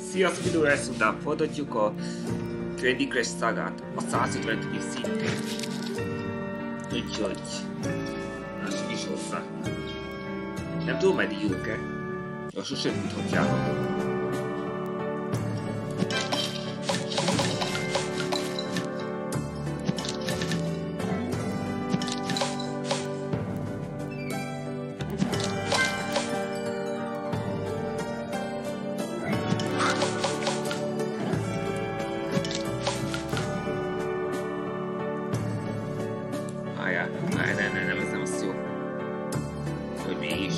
Sziasztok, videóra ezt után folytatjuk a Candy Crush Sagát, a 150. szinten. Úgyhogy... lássuk is hozzá. Nem tudom, meddig jók-e? Ja, sosem tudhatjátok. Nem, ez nem az jó. Hogy mégis.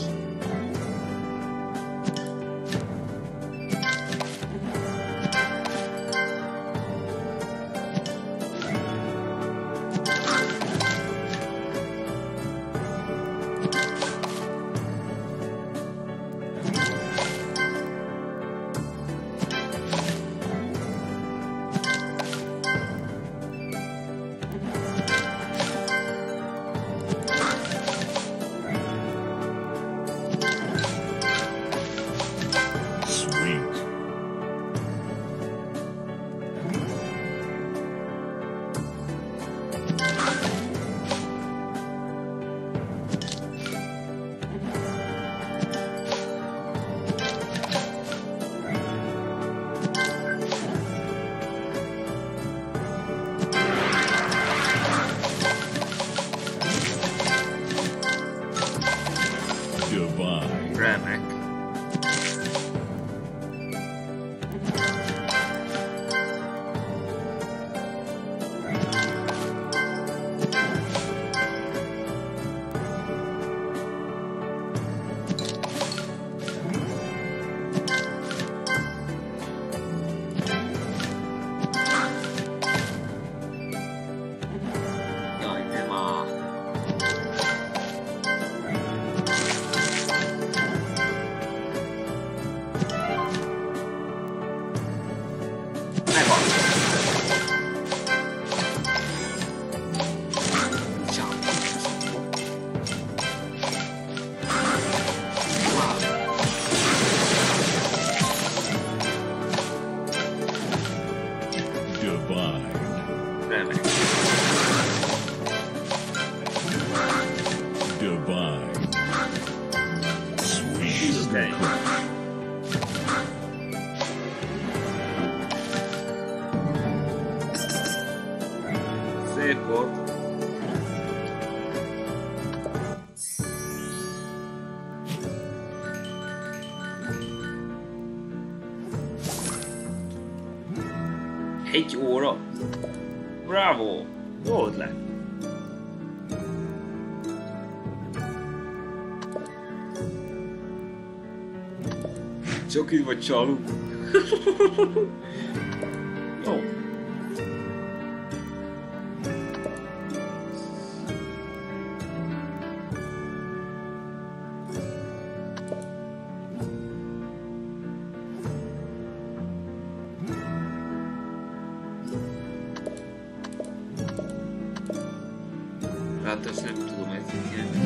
Remek. Jaj, nem a... Szép volt. Egy óra. Bravo! Jó ötlet. Csak így vagy csaló. Jó. Hát ezt nem tudom ezeket.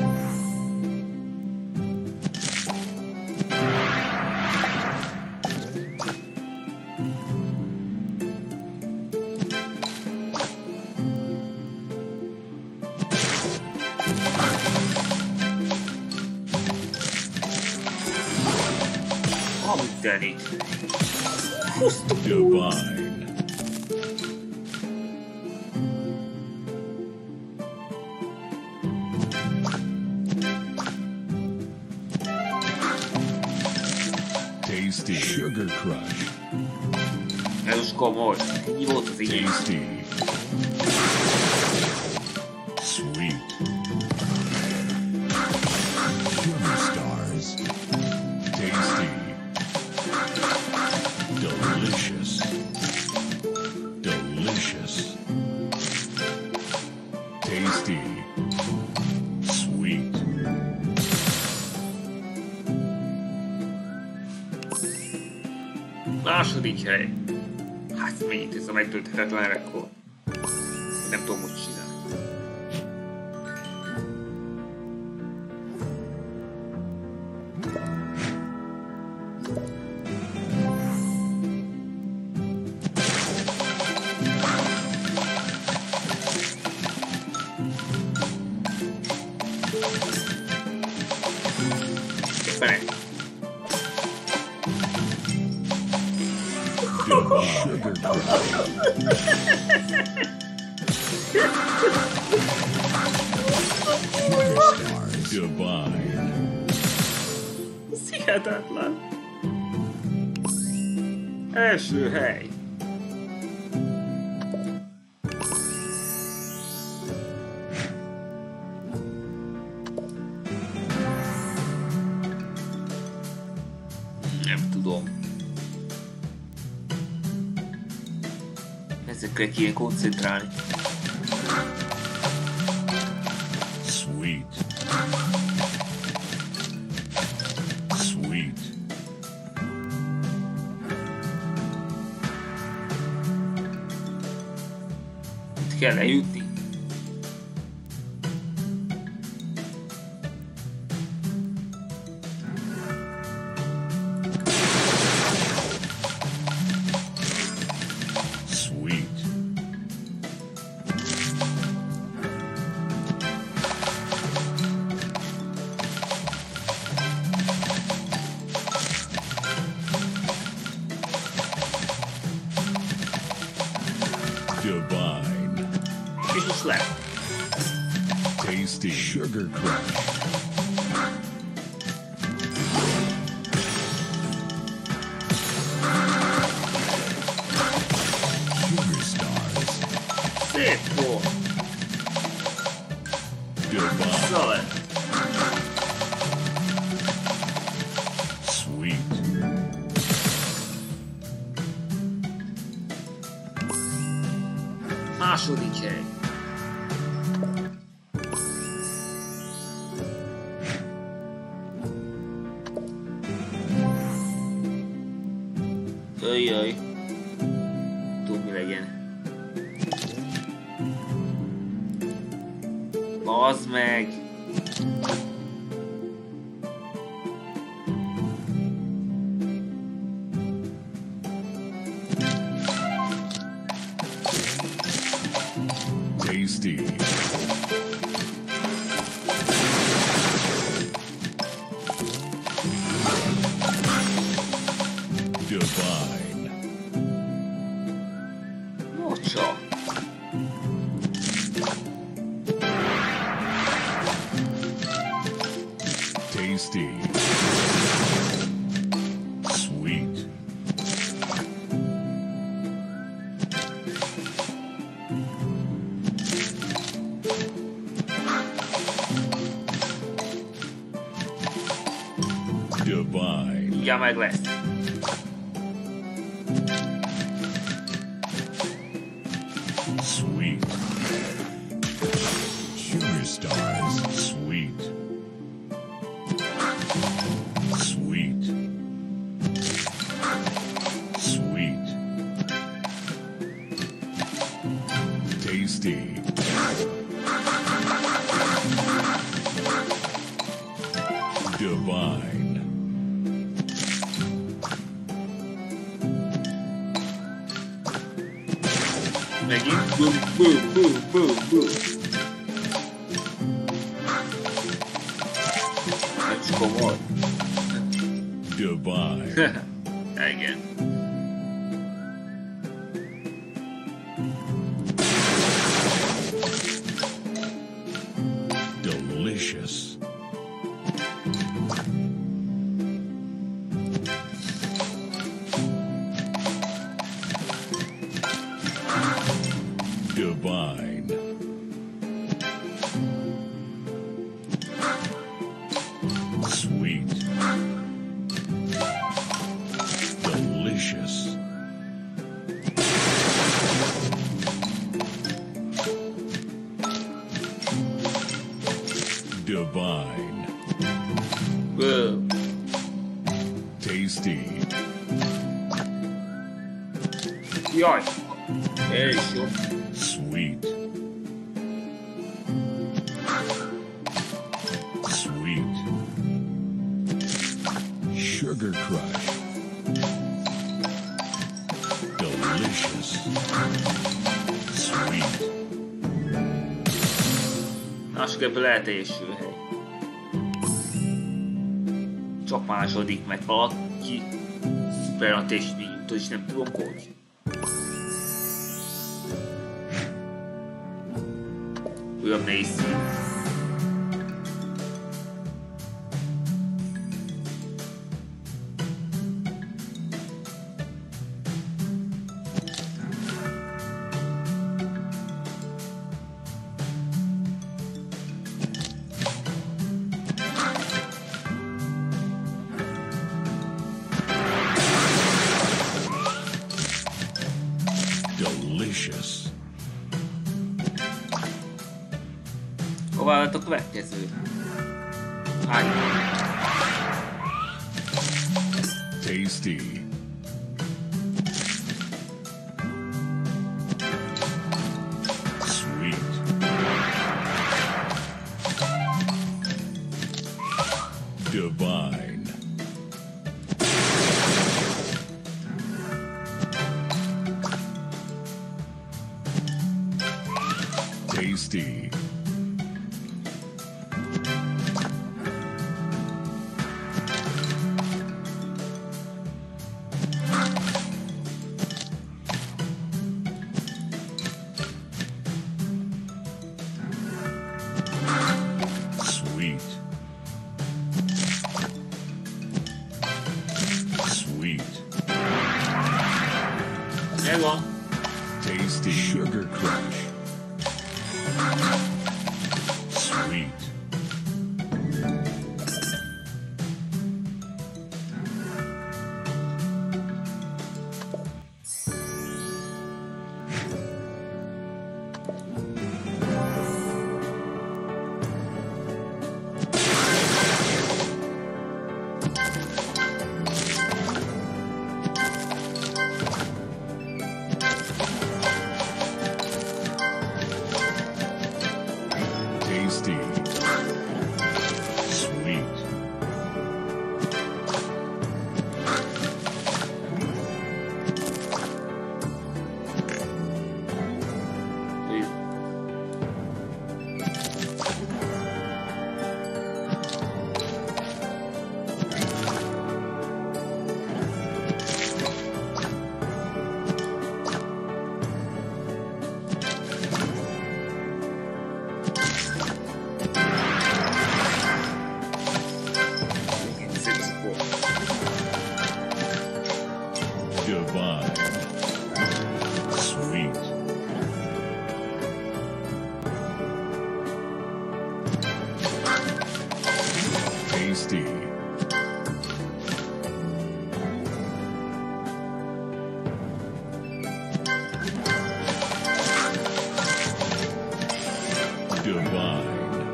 Amit tenni. Divine. Tasty Sugar Crush. Ez most komoly. Ennyi volt az igény. Tasty. Sweet. Sugar Stars. Tasty. Delicious. Delicious. Tasty. Sweet. Második hely. Hát miért ez a megtölthetetlen rekord? Nem tudom, hogy csinál. fene. Sugar stars. Divine. Ez hihetetlen. Első hely. Nem tudom. Ezekre kéne koncentrálni. Sweet. Sweet. Itt kell lejutni. Sweet. Divine. És most le. Tasty. Sugar crush. Sugar stars. Szép volt. Divine. Szóval. Sweet. Második hely. Jaj. Tudom mi legyen. Bazd meg! Tasty. Divine. Mocsa! Tasty. Sweet. Divine. Mindjárt meg lesz. Sweet. Sugar stars. Sweet. Sweet. Sweet. Tasty. Divine. Megint boom, boom, boom, boom, boom. Ez komoly. Divine. Igen. Delicious. Divine. Sweet. Delicious. Divine. Boom. Tasty. Jaj. Ez is jó. Sweet. Sweet. Sugar crush. Delicious. Sweet. Mások ebből lehet első hely. csak második, mert valaki szuper a testményútól, és nem tudom hogy. Olyan nehéz szín. Delicious. Hová lett a következő? Ágy. Tasty. Sweet. Divine. Tasty. Sweet. Sweet. Megvan. Tasty Sugar Crush. Sweet. Tasty. Sweet. Divine. Sweet. Tasty. Divine.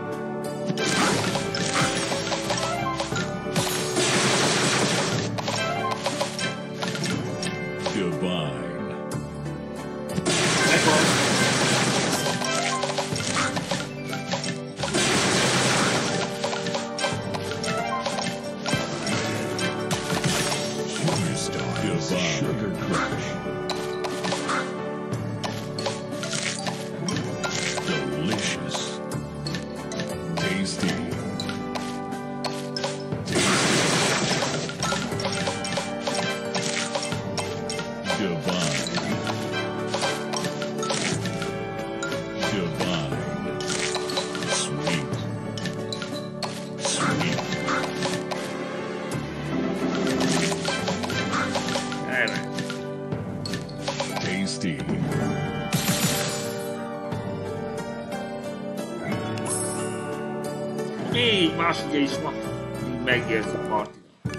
Divine. Megvan. Sugar Star. Divine. Sugar Crush. Delicious. Tasty. Divine. Divine. Sweet. Sweet. Elment. Tasty. Még másodja is van. Még megérsz a partit.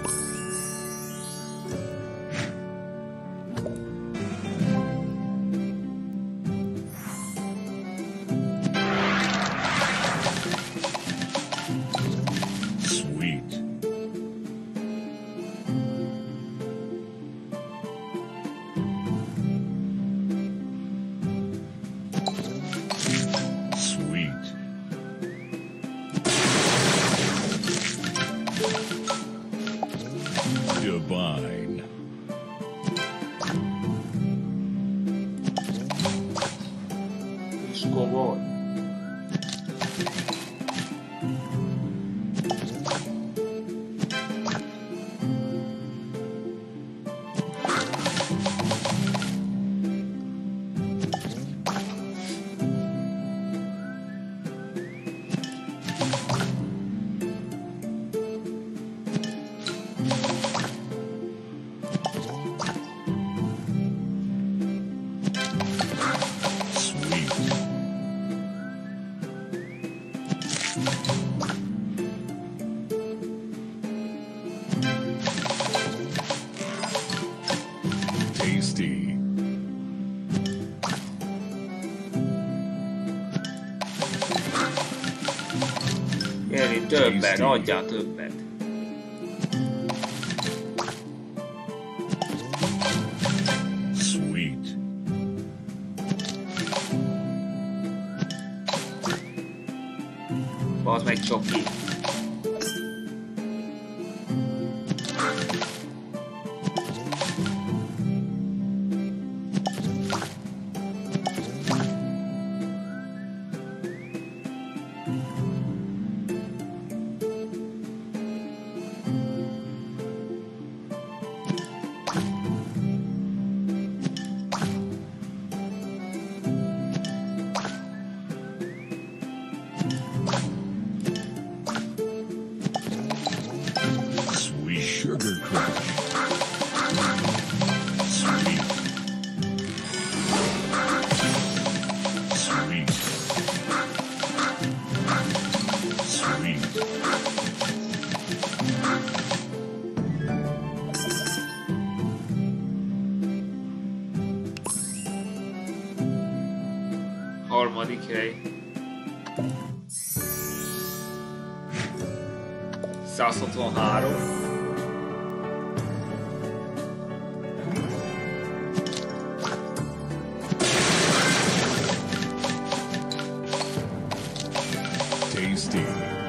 Sweet. Sweet. Tasty. Gyere, többet, adjál többet. Sweet. Bazd meg, csoki. Sugar Crush. Sweet. Sweet. Sweet. Harmadik hely. 163. Tasty.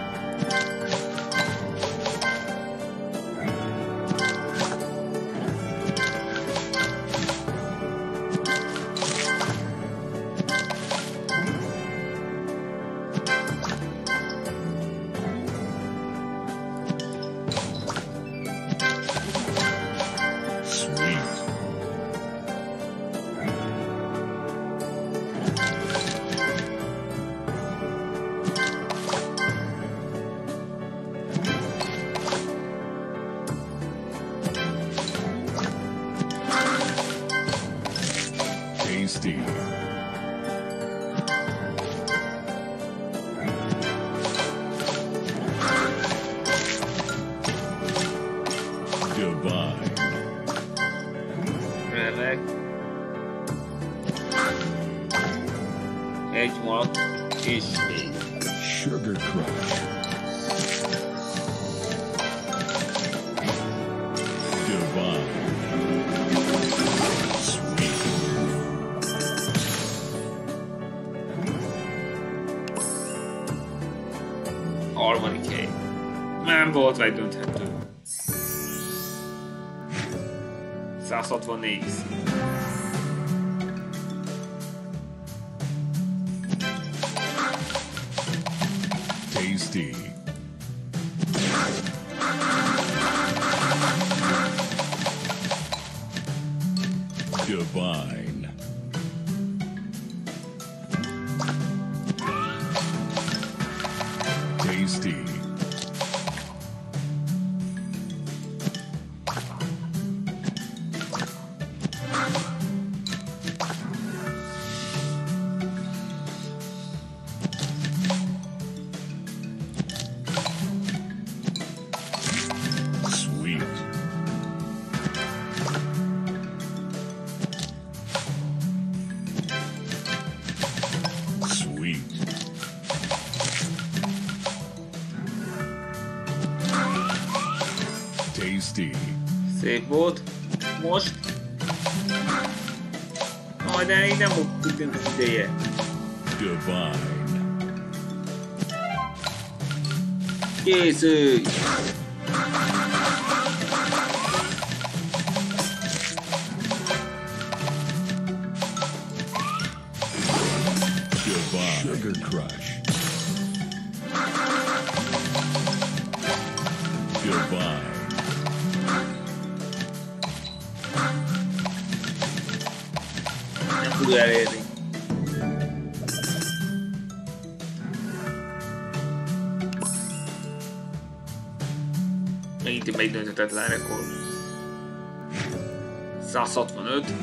Sweet. Tasty. Divine. Remek. Egy maradt, és még. Sugar Crush. Divine. Sweet. Harmadik hely. Nem volt vagy dönthető. 164. Tasty. Divine. Tasty. Sweet. Sweet. Tasty. Szép volt. Most. Majd de így nem tudunk az ideje. Divine. Készülj! Divine. Sugar Crush. Divine. Nem tud elérni. Megint egy dönthetetlen rekord. 165.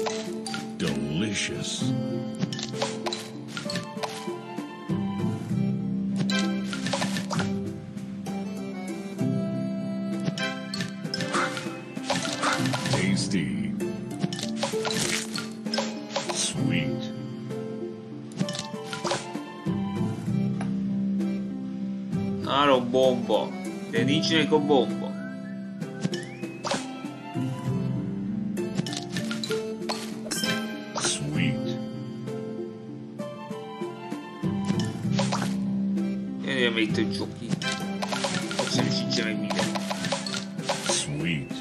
Delicious. Három bomba. De nincsenek a bomba. Sweet. Ennél még több csoki. Ott sem sincsen meg minden. Sweet.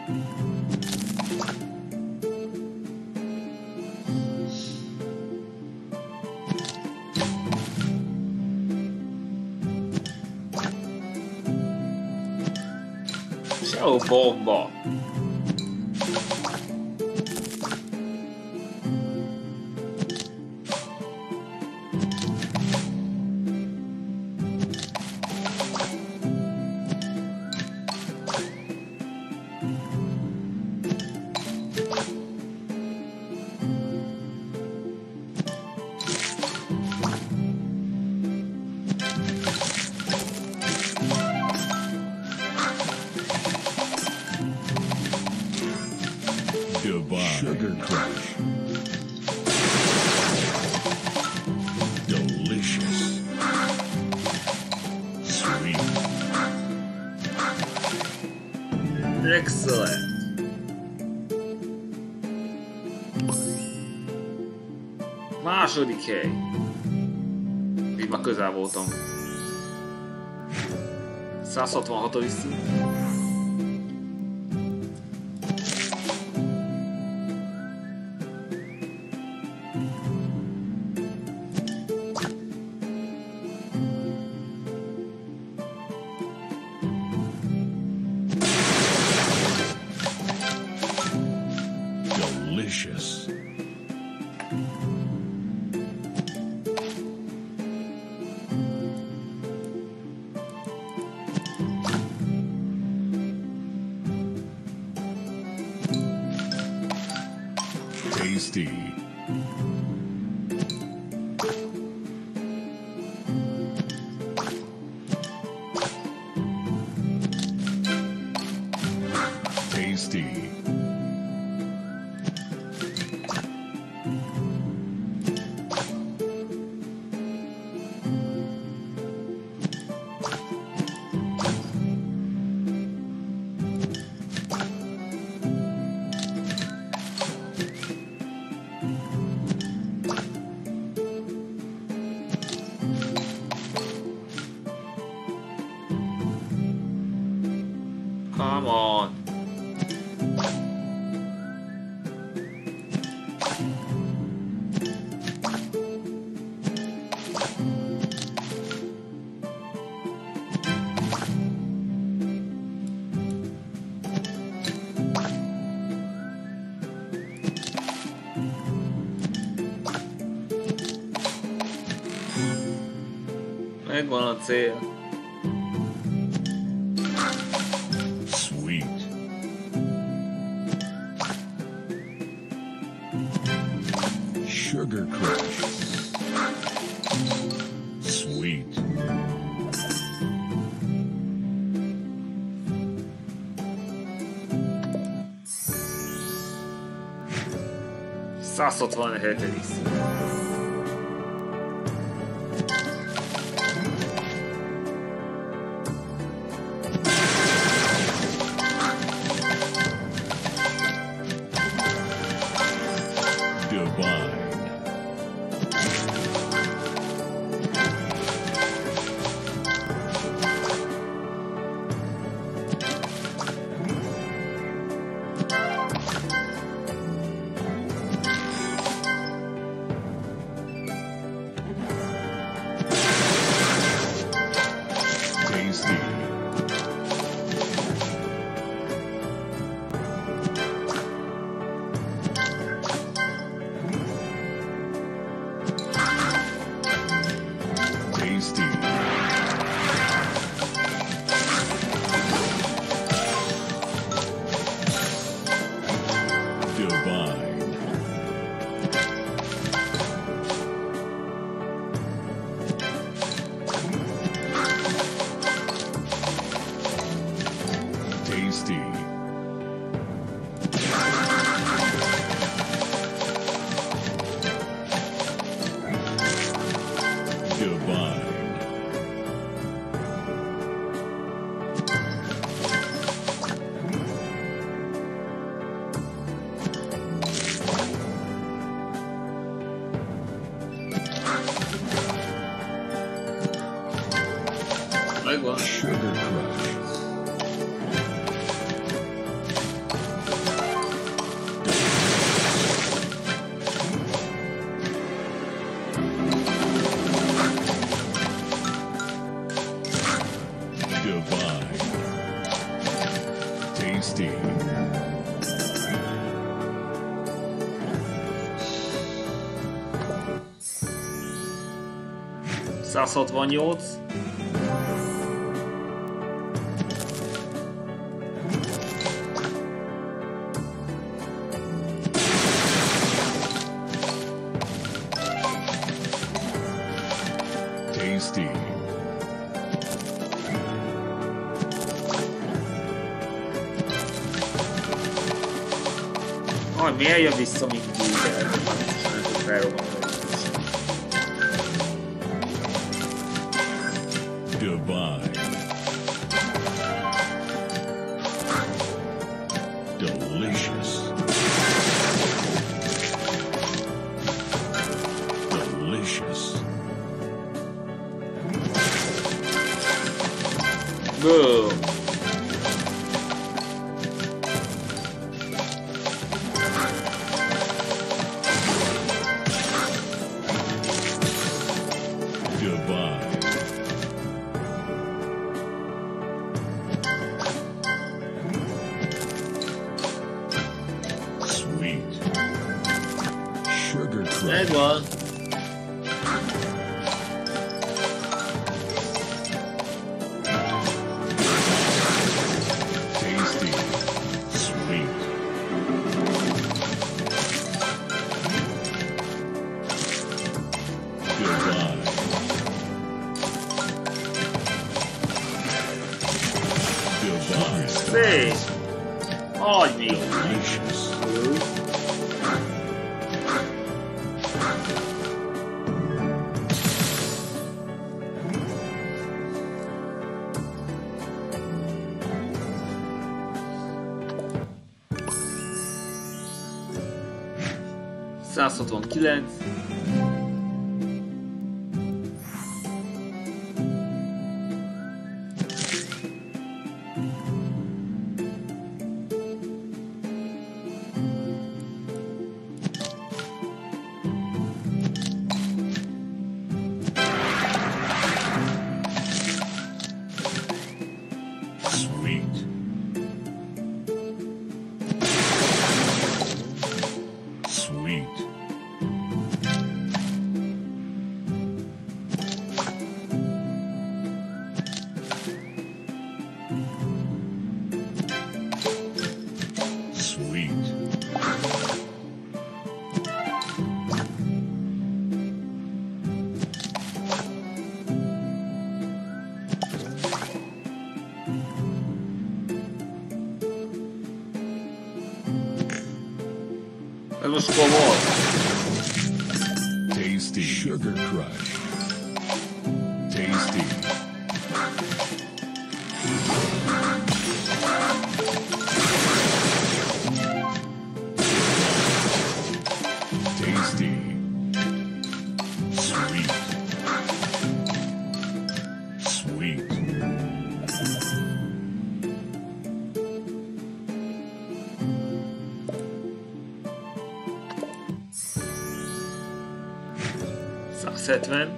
Sehol bomba. Divine. Sugar Crush. Delicious. Sweet. Excellent. Második hely. Így már közel voltam. 166. szint. Delicious. Tasty. Tasty. Come on. Megvan a cél. Sweet. Sugar Crush. Sweet. 167. szint. Divine. Tasty. Tasty. Divine. Tasty. Divine. Megvan. Sugar Crush. Divine. Tasty. 168. Tasty. Aj, miért jön vissza mindig? Felrobban. Divine. Delicious. Delicious. Boom. Divine. Sweet. Sugar Crush. Megvan. Tasty. Sweet. Divine. Divine. Szép. Aj, mi jó. Delicious. ...169. Sweet. Sweet. Sweet. Ez most komoly. Tasty. Sugar Crush. Tasty. Tasty. Sweet. Sweet. ...170.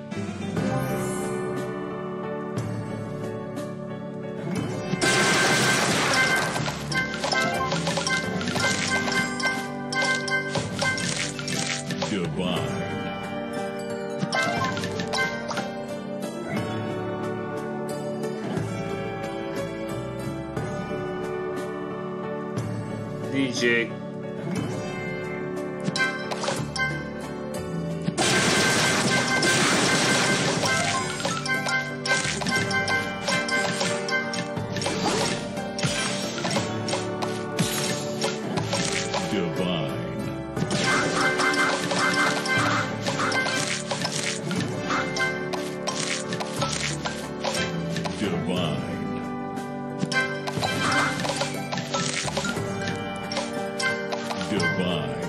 Divine. DJ. Divine. Divine. Divine.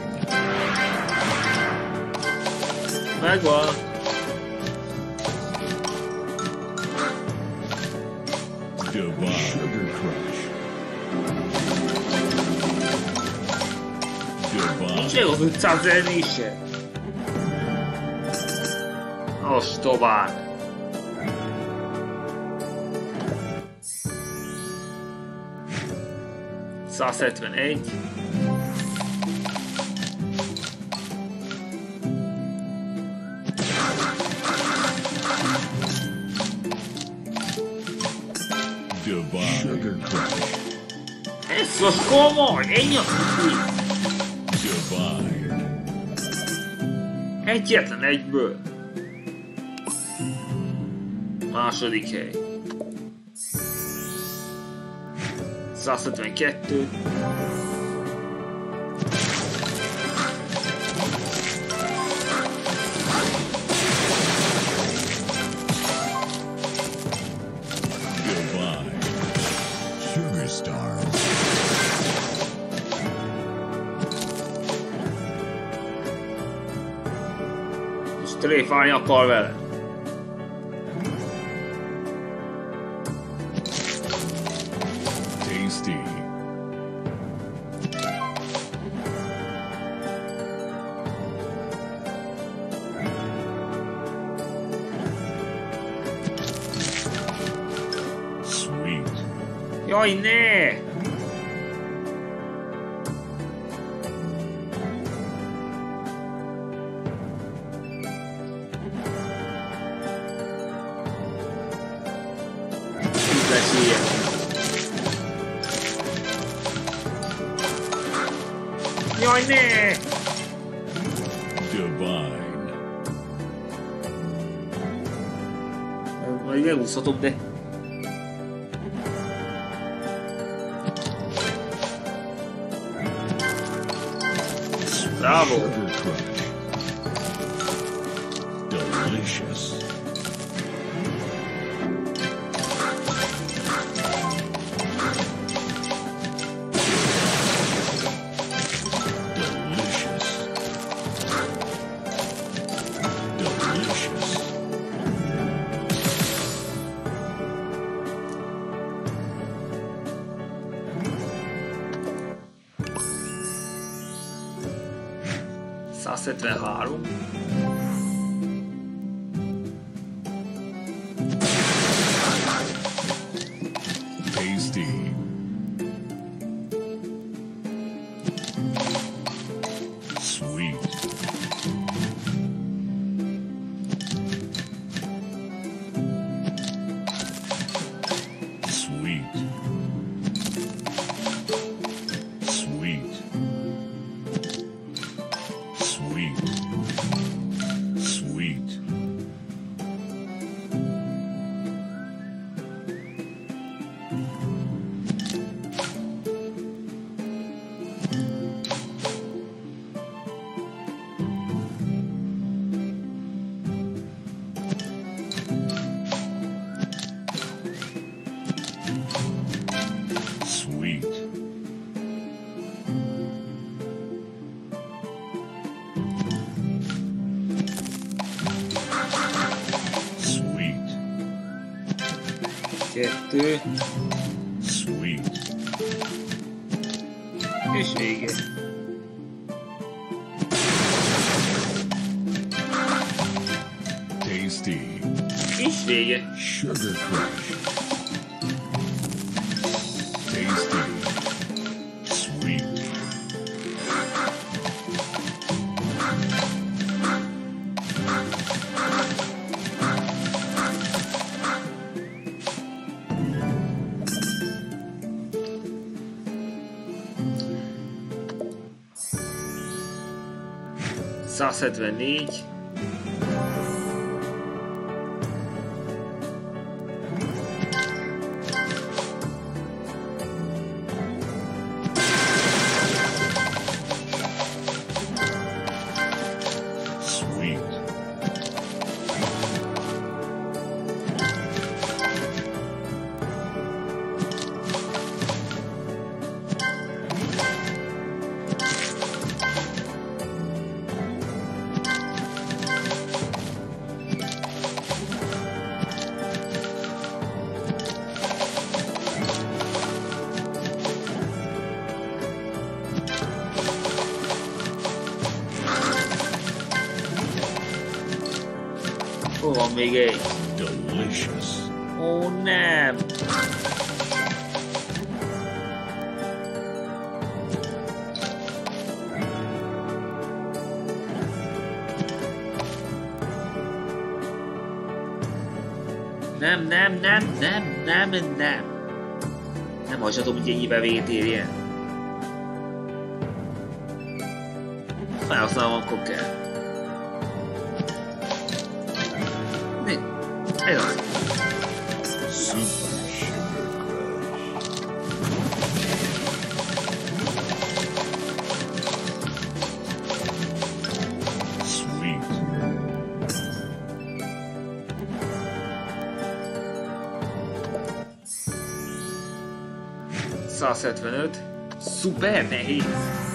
Megvan. Divine. Sugar Crush. Nincs Divine. még az 500 zenése. Ostobák. ...171. Divine. Sugar Crush. Ez most komoly, ennyi a cuki. Divine. Egyetlen egyből. Második hely. 172. Divine. Sugar Stars. És tréfálni akar vele. Tasty. Sweet. Jaj, ne! Itt lesz ilyen. Jaj, ne! Divine. Majd megúszhatok, de... Bravo! Sugar Crush. Delicious. Delicious. Delicious. 173. Tasty. Sweet. Sweet. Sweet. Sweet. Sweet. Sweet. Sweet. 2. Sweet. És vége. Tasty. És vége. Sugar Crush. Tasty. Sweet. ...174. Sweet. Hol van még egy? Delicious. Ó, nem! Nem. Nem hagyhatom, hogy ennyibe véget érjen. Felhasználom, akkor kell. Ez az. Super Sugar Crush. Sweet. 175. Szuper nehéz.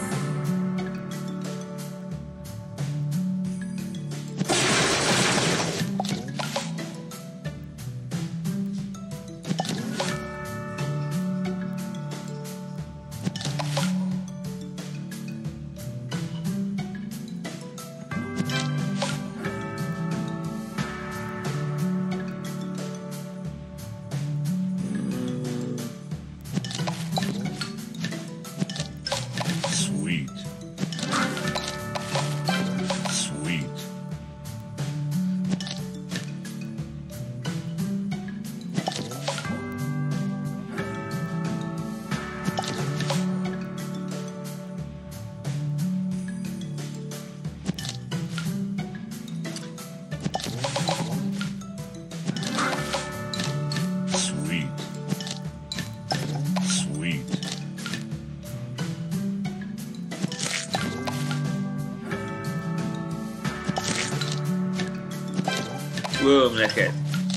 Boom, neked.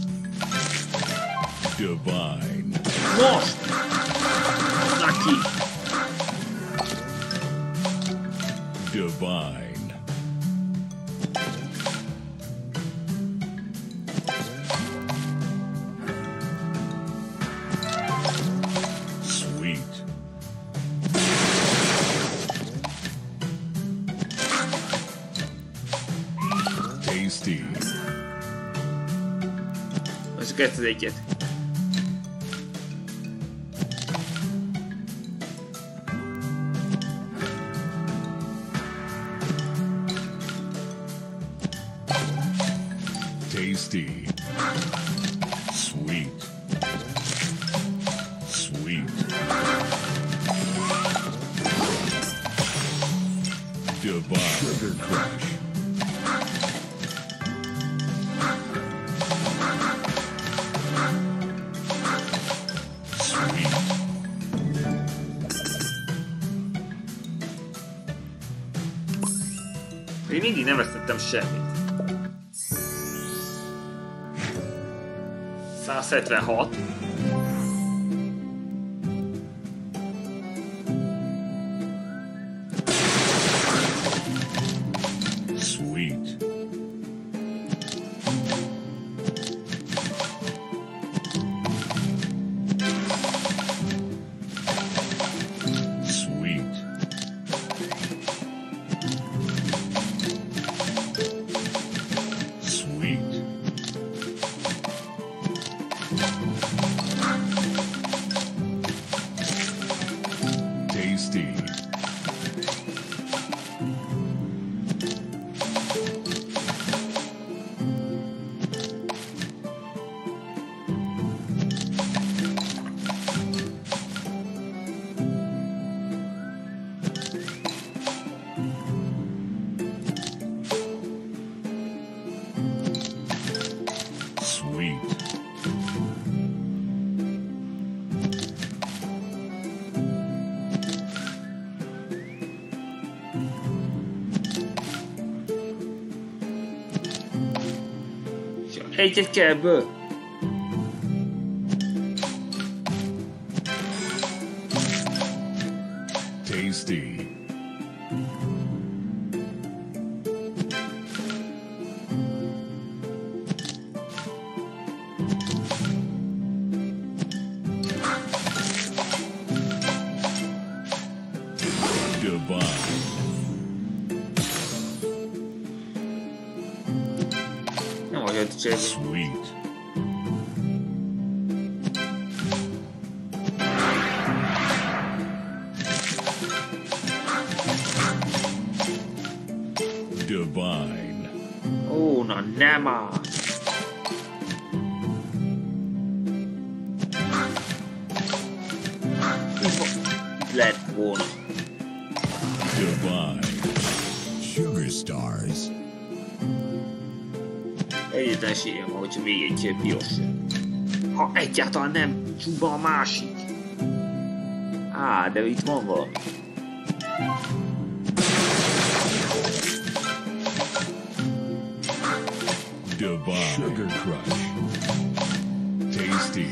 Divine. Most! Lucky! Divine. Sweet. Tasty. Most kezd az egyet. Tasty. Sweet. Sweet. Divine. Sugar Crush. Sweet. Én mindig nem vesztettem semmit. 176. Sweet. Sweet. Sweet. Tasty. Sweet. Egyet kell ebből. Tasty. Divine. Nem vagy, hogy succede? Sweet. Divine. Oh, non è ma. Black buono. Divine. Sugar stars. Egyetlen sírjam, hogyha még egy piros. Ha egyáltalán nem csúba a másik. Á, de itt van valami. Divine. Sugar Crush. Tasty.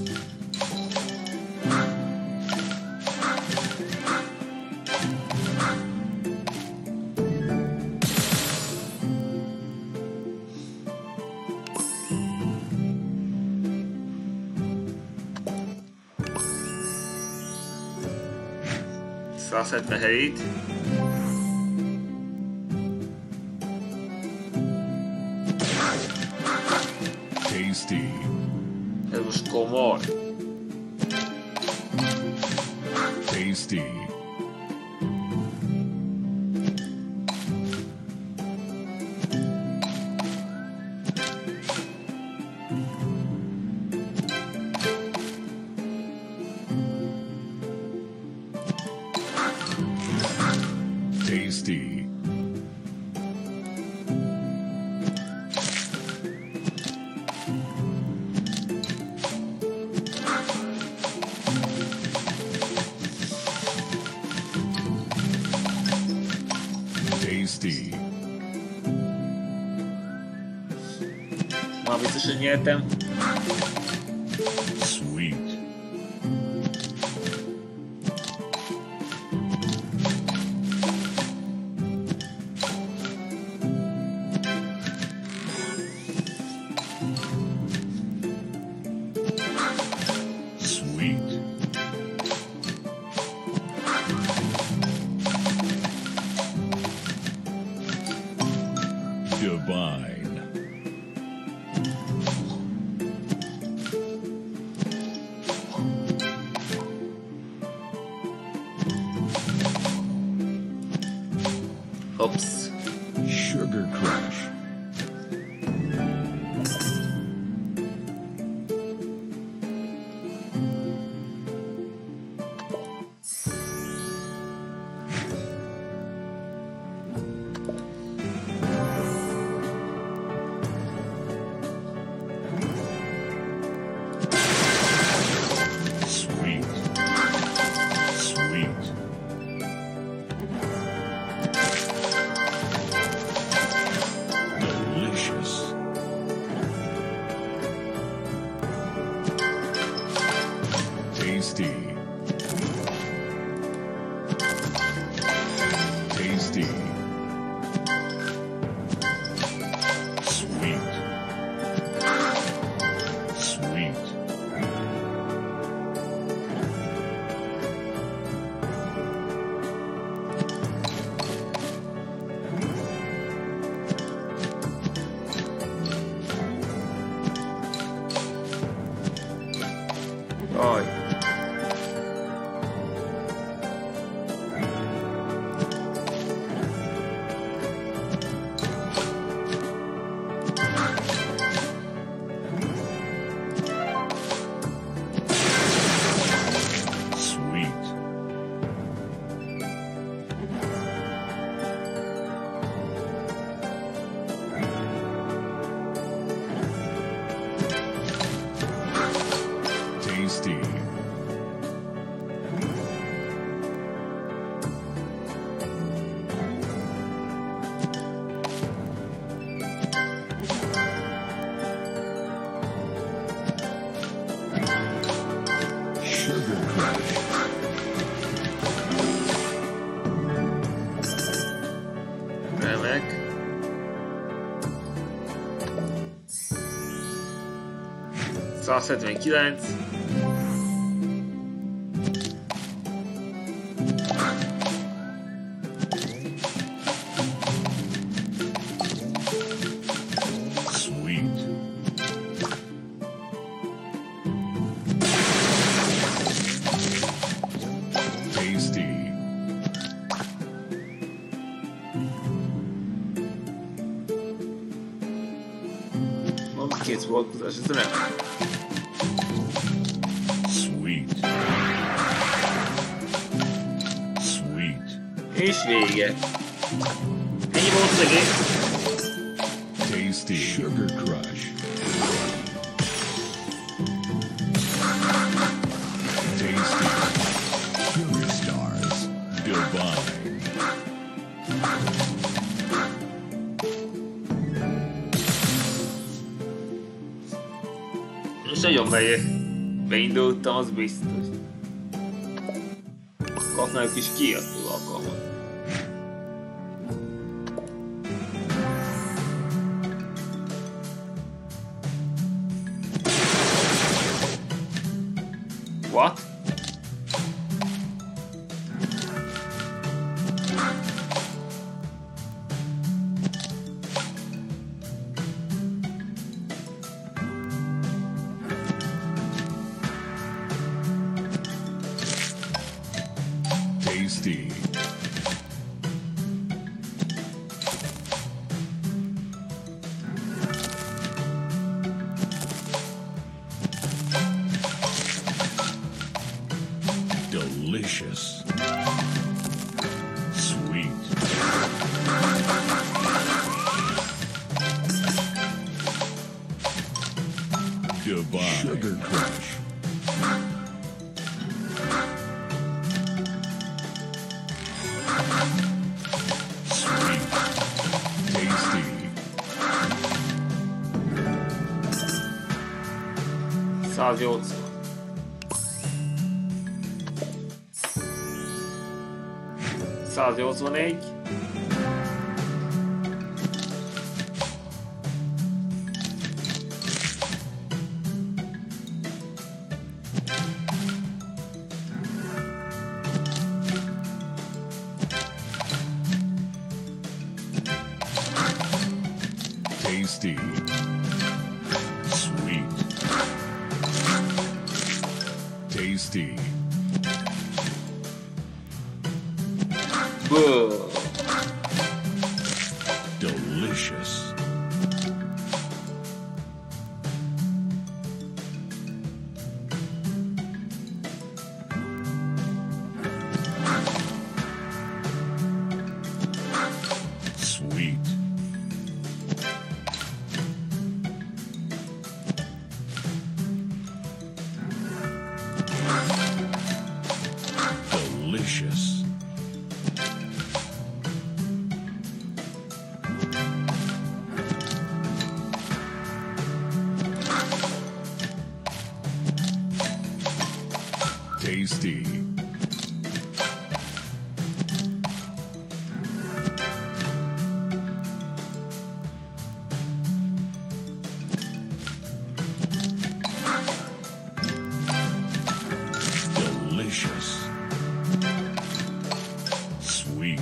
Százhetve helyét. Tasty. Ez most komoly. Tasty. Tasty. Tasty. Már biztos, hogy nyertem. Sweet. Sweet. Divine. Hops. Sugar Crush. Sweet. Sweet. Delicious. Tasty. Tasty. Sweet. Sweet. Jaj. Sweet. Tasty. Sugar Crush. Remek. ...179. Sweet. próbálkozás, ez nem. Sweet. Sweet. És vége. Ennyi volt az egész. Tasty. Sugar Crush. Tasty. Sugar Stars. Divine. És nagyon beindultam, az biztos. Kapnáljuk is kiadtó alkalmat. What? Tasty. Delicious. Sweet. Divine. Sugar Crush. Sweet. Tasty. 180. ...181. Tasty. Sweet. Tasty. Boo. Delicious. Sweet. Delicious. Tasty. Delicious. Sweet.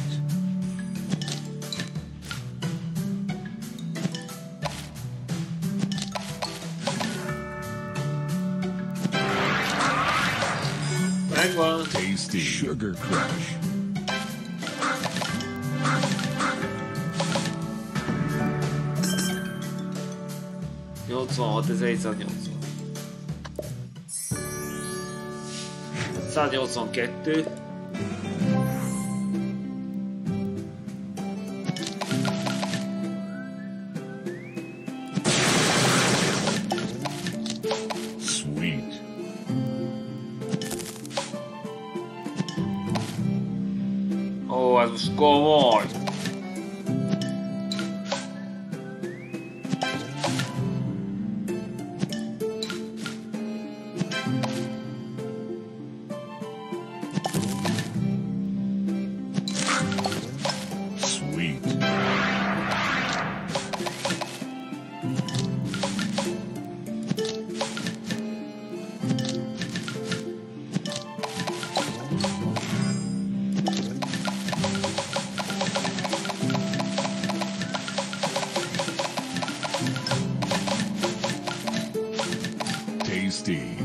Megvan. Tasty. Sugar Crush. ...86.180. 182. Sweet. Ó, ez most komoly. Sweet. Tasty.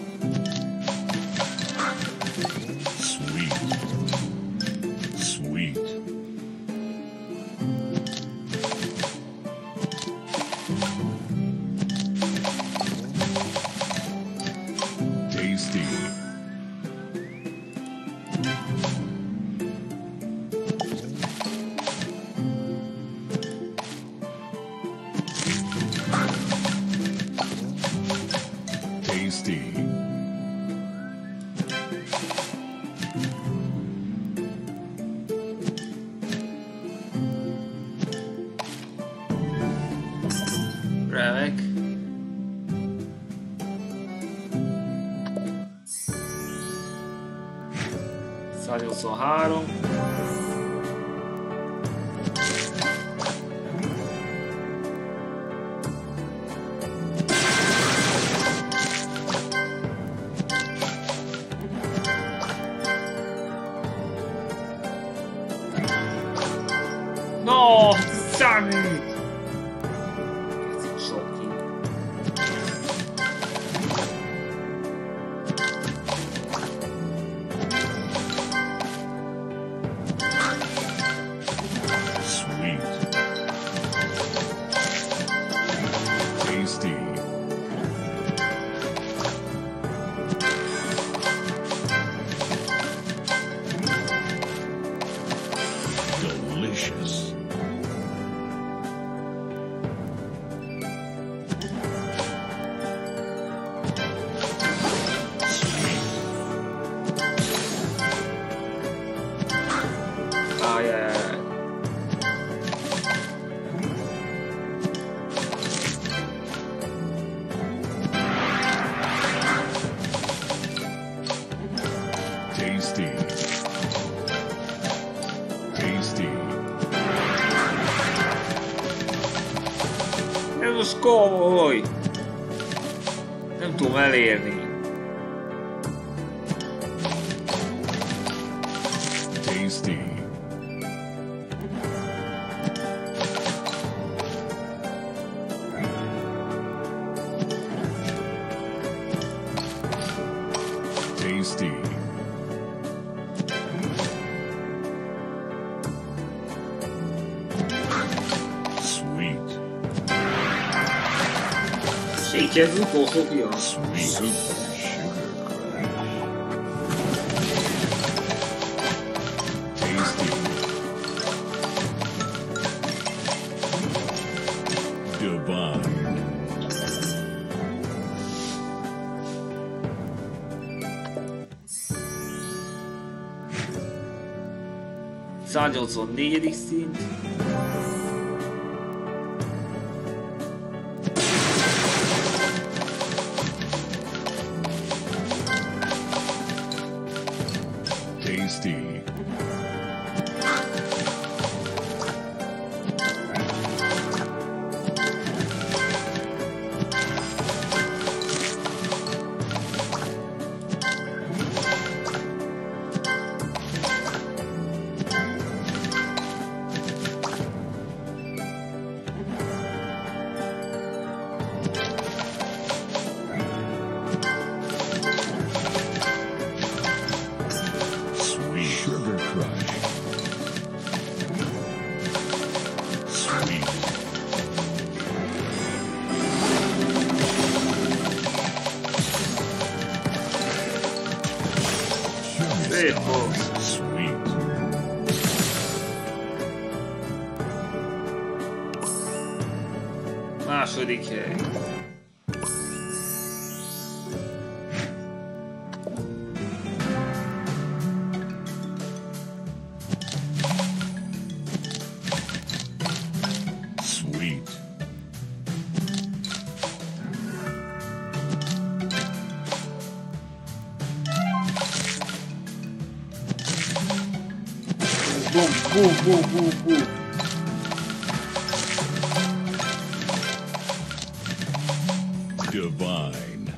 Sweet. Sweet. 183. No, sami! Jacy czoki. Sweet. Tasty. Delicious. Ai, ai, ai. Tasty. Tasty. Ez most komoly! Nem tudom elérni. Tasty. Tasty. Sweet. Székhez utolsó pillanat. Sweet. Sugar crush. Tasty. Divine. 184. szint. Tasty. Sweet. Sugar crush. Sweet. Szép volt. Sweet. Második hely. Sweet. Bum, bum, bum, bum, bum. Divine.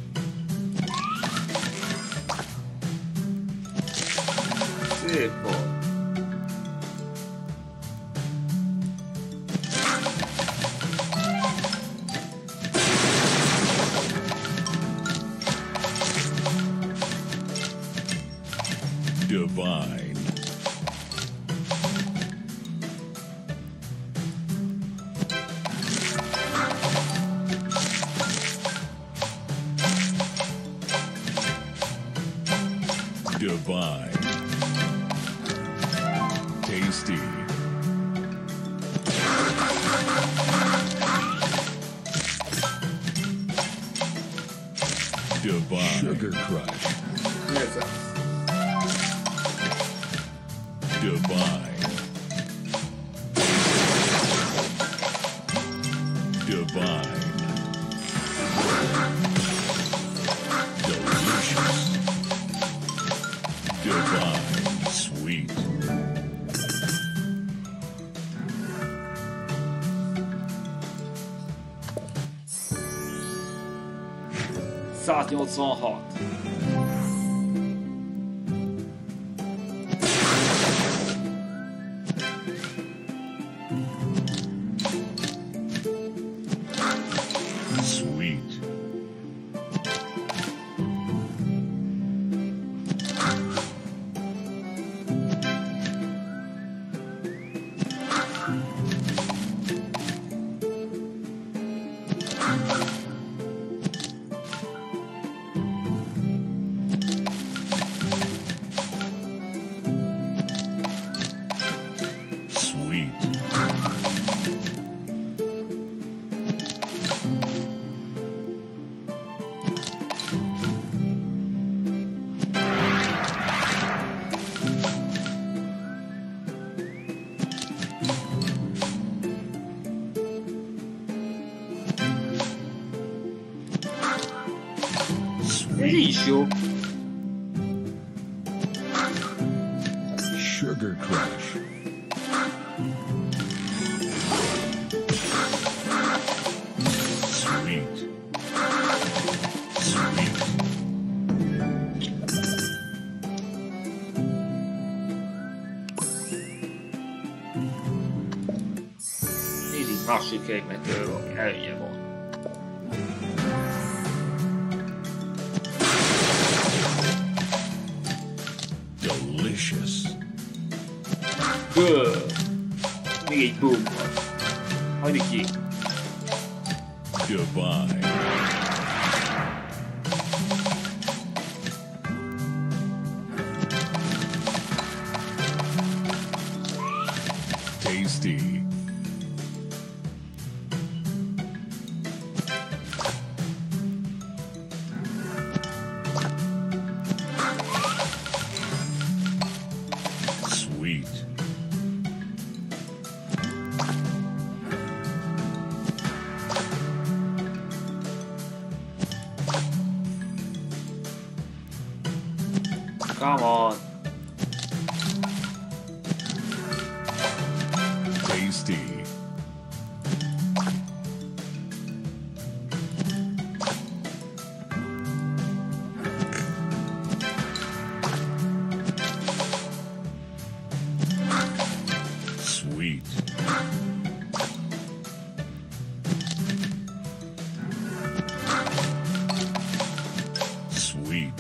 Szép volt. Divine. Divine. Tasty. Divine. Sugar crush. Ez az. Divine. Divine. Delicious. Divine. 286. Sweet. Sweet. Liscio. Sugar Crush. Sweet. Sweet. Mindig másik egy metől, ami előnye van. Delicious. Good. Még egy boom van. Hagyd ki. Divine. Tasty. Sweet. Come on. Tasty. Sweet. Sweet.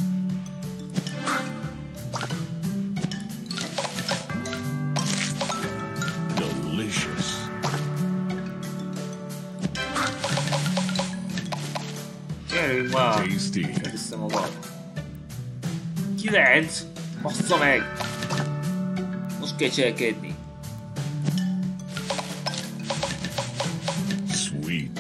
Delicious. Gyerünk már. Tasty. Meghiszem magam. 9. Bassza meg. Most kell cselekedni. Sweet.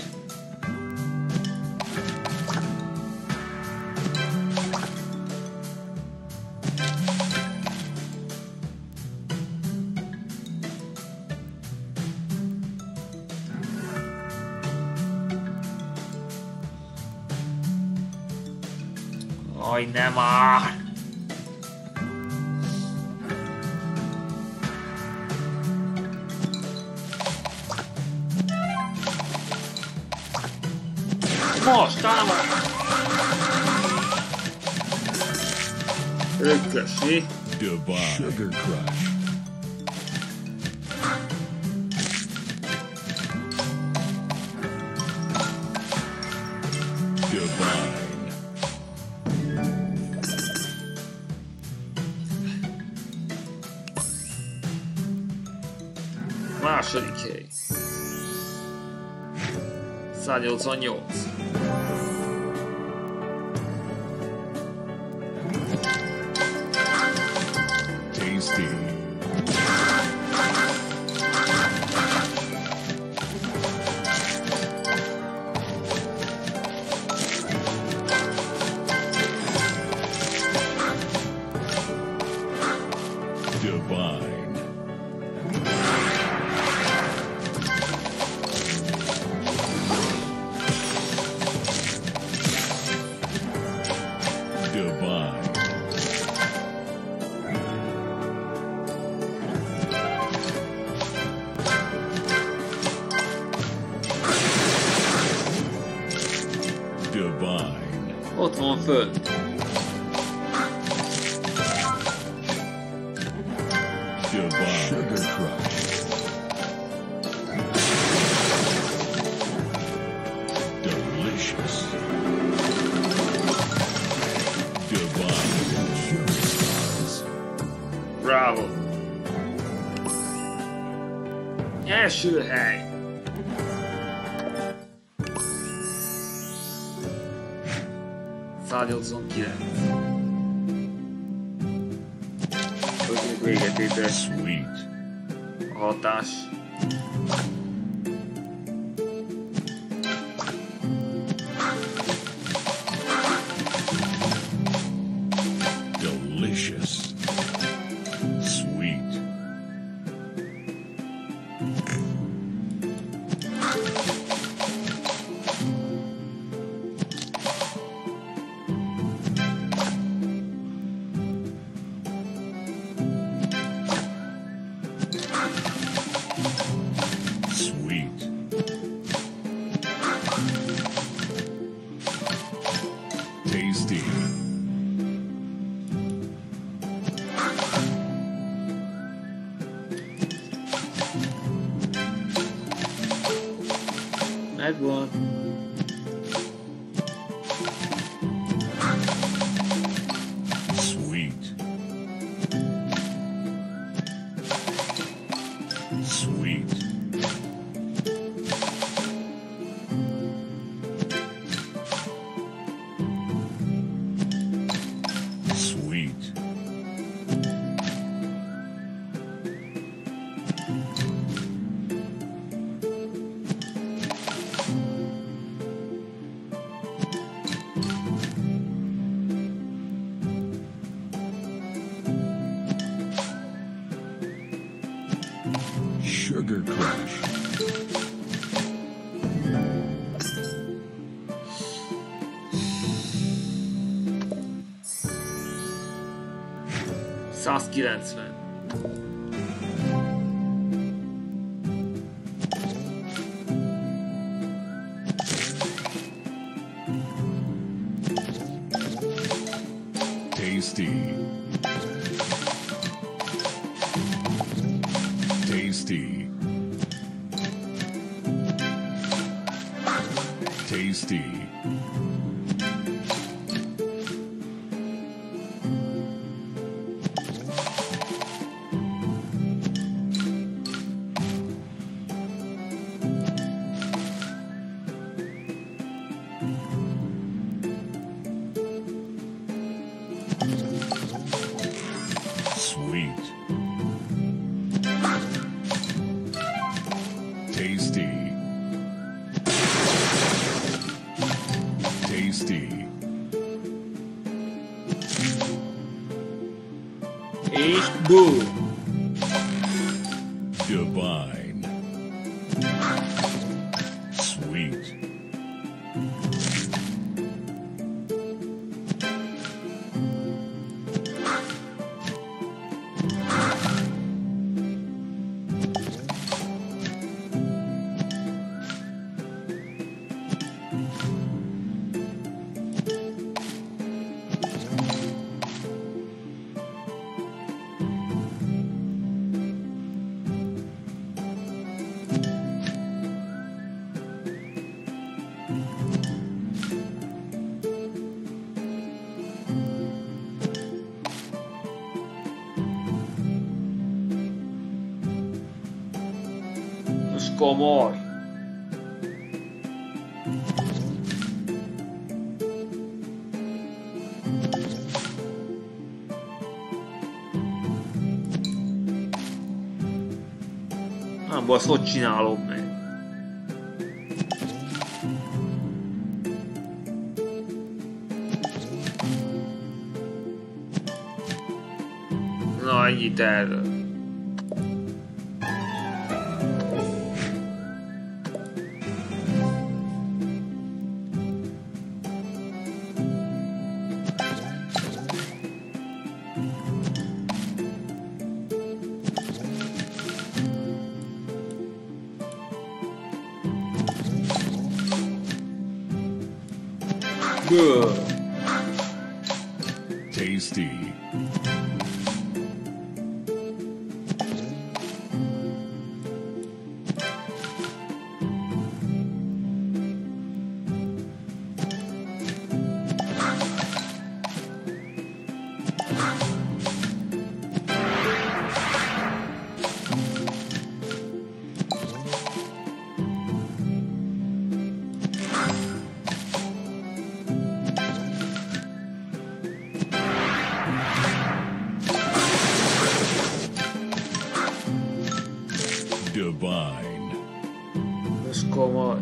Aj, nem már. Most, támad! Ökösi. Divine. Sugar Crush. Divine. Második hely. 188. Tasty. Divine. Divine. Divine. Ott van fönt. Divine. Sugar Crush. Delicious. Divine. Sugar Stars. Bravo. Első hely. Ötök véget érte Sweet. a hatás. Delicious. Sweet. Sweet. Tasty. Megvan. Sweet. Sweet. Sweet. Sugar Crush. $190. Tasty. Tasty. Tasty. Sweet. Tasty. Tasty. És boom! Divine. Sweet. Most komoly. Nem baj, azt hogy csinálom meg? Na, ennyit erről. Bő. Tasty. Divine. Ez komoly.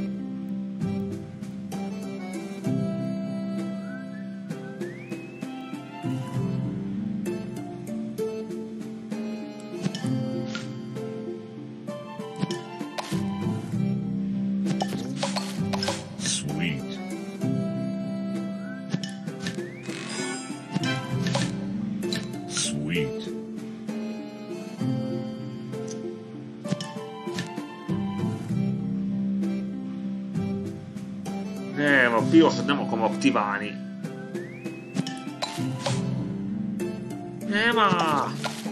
Sweet. Sweet. Nem, a pirosat nem akarom aktiválni. Nem áll!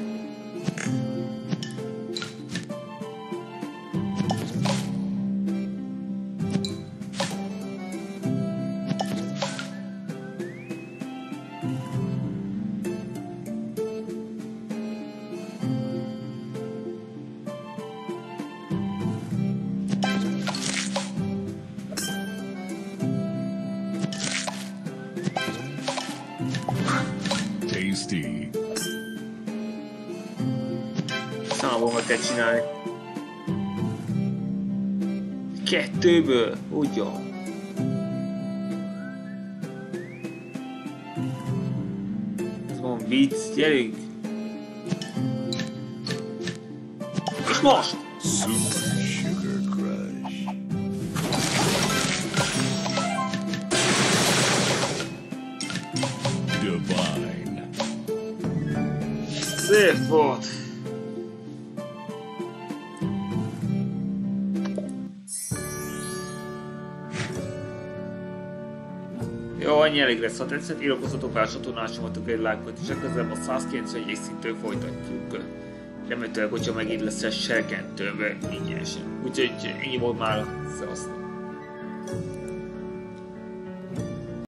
Tasty. Számomra meg kell csinálni. Kettőből? Ugyan. Ez van vicc, gyerünk! És most! Super Sugar Crush. Divine. Szép volt! Jó, annyi elég lesz. Ha tetszett, iratkozzatok be a csatornásomat, egy lájkot, és legközelebb a 191 szintől folytatjuk. Remélhetőleg, hogyha megint lesz egy serkentőbe ingyenesen. Úgyhogy ennyi volt már. Szevasztok!